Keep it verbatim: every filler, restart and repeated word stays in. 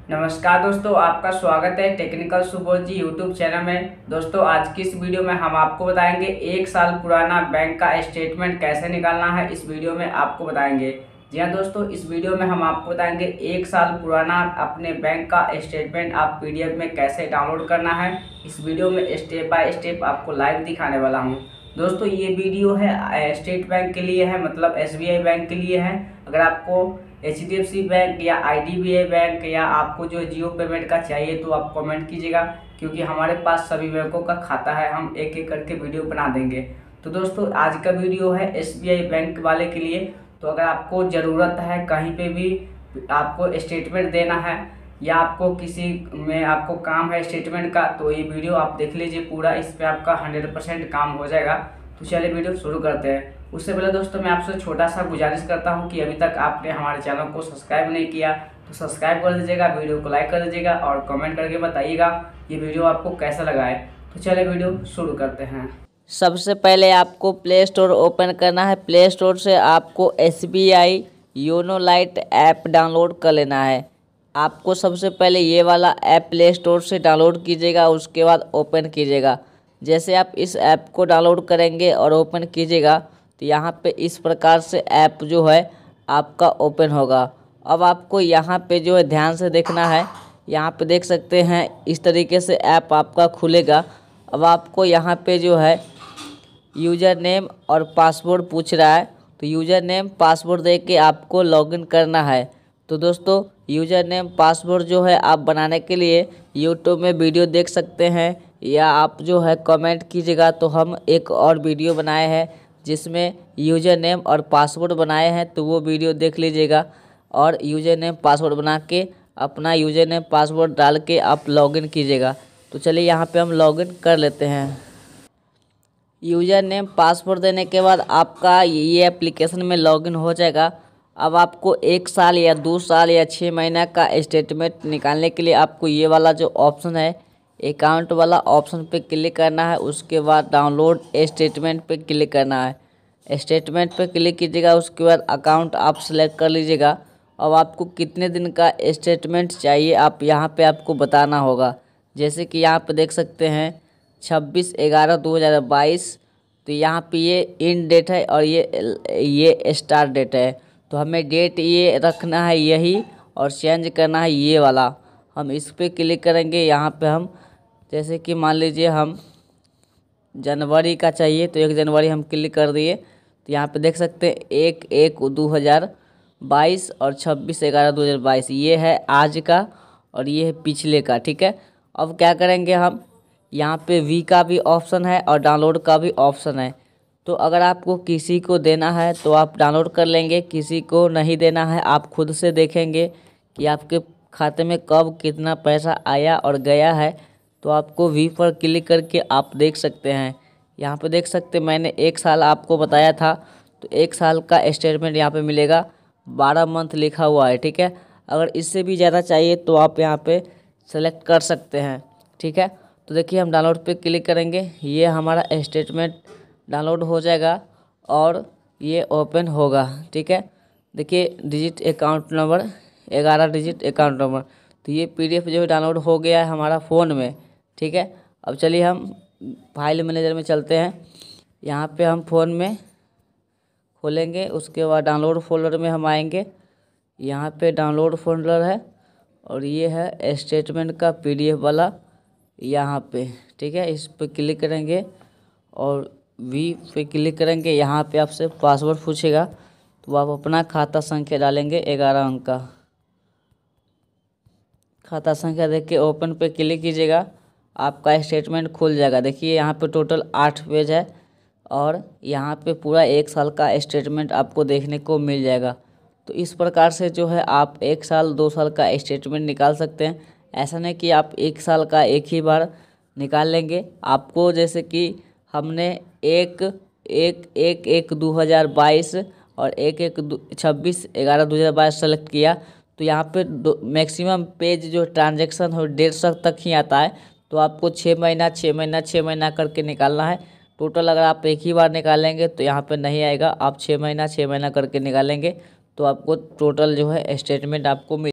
नमस्कार दोस्तों, आपका स्वागत है technical Subodh ji YouTube channel में। दोस्तों, आज की इस वीडियो में हम आपको बताएंगे एक साल पुराना बैंक का स्टेटमेंट कैसे निकालना है। इस वीडियो में आपको बताएंगे। जी हाँ दोस्तों, इस वीडियो में हम आपको बताएंगे एक साल पुराना अपने बैंक का स्टेटमेंट आप पीडीएफ में कैसे डाउनलोड करना है। इस वीडियो में स्टेप बाय स्टेप आपको लाइव दिखाने वाला हूँ। दोस्तों, ये वीडियो है स्टेट बैंक के लिए है, मतलब एसबीआई बैंक के लिए है। अगर आपको H D F C bank या I D B I bank या आपको जो जियो पेमेंट का चाहिए तो आप कमेंट कीजिएगा, क्योंकि हमारे पास सभी बैंकों का खाता है, हम एक एक करके वीडियो बना देंगे। तो दोस्तों, आज का वीडियो है एस बी आई बैंक वाले के लिए। तो अगर आपको ज़रूरत है कहीं पे भी आपको स्टेटमेंट देना है या आपको किसी में आपको काम है स्टेटमेंट का, तो ये वीडियो आप देख लीजिए पूरा, इस पर आपका हंड्रेड परसेंट काम हो जाएगा। तो चलिए वीडियो शुरू करते हैं। उससे पहले दोस्तों, मैं आपसे छोटा सा गुजारिश करता हूं कि अभी तक आपने हमारे चैनल को सब्सक्राइब नहीं किया तो सब्सक्राइब कर दीजिएगा, वीडियो को लाइक कर दीजिएगा और कमेंट करके बताइएगा ये वीडियो आपको कैसा लगा है। तो चलिए वीडियो शुरू करते हैं। सबसे पहले आपको प्ले स्टोर ओपन करना है। प्ले स्टोर से आपको S B I YONO lite app download कर लेना है। आपको सबसे पहले ये वाला ऐप प्ले स्टोर से डाउनलोड कीजिएगा, उसके बाद ओपन कीजिएगा। जैसे आप इस ऐप को डाउनलोड करेंगे और ओपन कीजिएगा तो यहाँ पे इस प्रकार से ऐप जो है आपका ओपन होगा। अब आपको यहाँ पे जो है ध्यान से देखना है। यहाँ पे देख सकते हैं इस तरीके से ऐप आपका खुलेगा। अब आपको यहाँ पे जो है यूज़र नेम और पासवर्ड पूछ रहा है, तो यूज़र नेम पासवर्ड दे के आपको लॉगिन करना है। तो दोस्तों, यूज़र नेम पासवर्ड जो है आप बनाने के लिए यूट्यूब में वीडियो देख सकते हैं या आप जो है कमेंट कीजिएगा, तो हम एक और वीडियो बनाए हैं जिसमें यूज़र नेम और पासवर्ड बनाए हैं, तो वो वीडियो देख लीजिएगा। और यूज़र नेम पासवर्ड बना के अपना यूज़र नेम पासवर्ड डाल के आप लॉगिन कीजिएगा। तो चलिए यहाँ पे हम लॉगिन कर लेते हैं। यूज़र नेम पासवर्ड देने के बाद आपका ये एप्लीकेशन में लॉगिन हो जाएगा। अब आपको एक साल या दो साल या छः महीना का स्टेटमेंट निकालने के लिए आपको ये वाला जो ऑप्शन है अकाउंट वाला ऑप्शन पे क्लिक करना है। उसके बाद डाउनलोड स्टेटमेंट पे क्लिक करना है। स्टेटमेंट पे क्लिक कीजिएगा, उसके बाद अकाउंट आप सेलेक्ट कर लीजिएगा। अब आपको कितने दिन का स्टेटमेंट चाहिए आप यहाँ पे आपको बताना होगा। जैसे कि यहाँ पे देख सकते हैं छब्बीस ग्यारह दो हज़ार बाईस, तो यहाँ पे ये इन डेट है और ये ये स्टार्ट डेट है। तो हमें डेट ये रखना है यही और चेंज करना है ये वाला। हम इस पर क्लिक करेंगे। यहाँ पे हम जैसे कि मान लीजिए हम जनवरी का चाहिए तो एक जनवरी हम क्लिक कर दिए। तो यहाँ पे देख सकते हैं एक एक दो हज़ार बाईस और छब्बीस ग्यारह दो हज़ार बाईस, ये है आज का और ये है पिछले का। ठीक है, अब क्या करेंगे हम, यहाँ पे वी का भी ऑप्शन है और डाउनलोड का भी ऑप्शन है। तो अगर आपको किसी को देना है तो आप डाउनलोड कर लेंगे, किसी को नहीं देना है आप खुद से देखेंगे कि आपके खाते में कब कितना पैसा आया और गया है। तो आपको वी पर क्लिक करके आप देख सकते हैं। यहाँ पे देख सकते हैं मैंने एक साल आपको बताया था, तो एक साल का स्टेटमेंट यहाँ पे मिलेगा, बारह मंथ लिखा हुआ है। ठीक है, अगर इससे भी ज़्यादा चाहिए तो आप यहाँ पे सेलेक्ट कर सकते हैं। ठीक है, तो देखिए हम डाउनलोड पे क्लिक करेंगे, ये हमारा स्टेटमेंट डाउनलोड हो जाएगा और ये ओपन होगा। ठीक है, देखिए डिजिट अकाउंट नंबर, ग्यारह डिजिट अकाउंट नंबर। तो ये पीडीएफ जो है डाउनलोड हो गया है हमारा फ़ोन में। ठीक है, अब चलिए हम फाइल मैनेजर में चलते हैं। यहाँ पे हम फ़ोन में खोलेंगे, उसके बाद डाउनलोड फोल्डर में हम आएंगे। यहाँ पे डाउनलोड फोल्डर है और ये है स्टेटमेंट का पीडीएफ वाला यहाँ पे। ठीक है, इस पे क्लिक करेंगे और वी पे क्लिक करेंगे। यहाँ पे आपसे पासवर्ड पूछेगा, तो आप अपना खाता संख्या डालेंगे, ग्यारह अंक का खाता संख्या देख के ओपन पे क्लिक कीजिएगा, आपका स्टेटमेंट खुल जाएगा। देखिए यहाँ पे टोटल आठ पेज है और यहाँ पे पूरा एक साल का स्टेटमेंट आपको देखने को मिल जाएगा। तो इस प्रकार से जो है आप एक साल दो साल का स्टेटमेंट निकाल सकते हैं। ऐसा नहीं कि आप एक साल का एक ही बार निकाल लेंगे। आपको जैसे कि हमने एक एक एक एक दो हज़ार बाईस और एक एक छब्बीस ग्यारह दो हज़ार बाईस सेलेक्ट किया, तो यहाँ पे मैक्सिमम पेज जो ट्रांजैक्शन हो डेढ़ सौ तक ही आता है। तो आपको छः महीना छः महीना छः महीना करके निकालना है। टोटल अगर आप एक ही बार निकालेंगे तो यहाँ पे नहीं आएगा, आप छः महीना छः महीना करके निकालेंगे तो आपको टोटल जो है स्टेटमेंट आपको मिल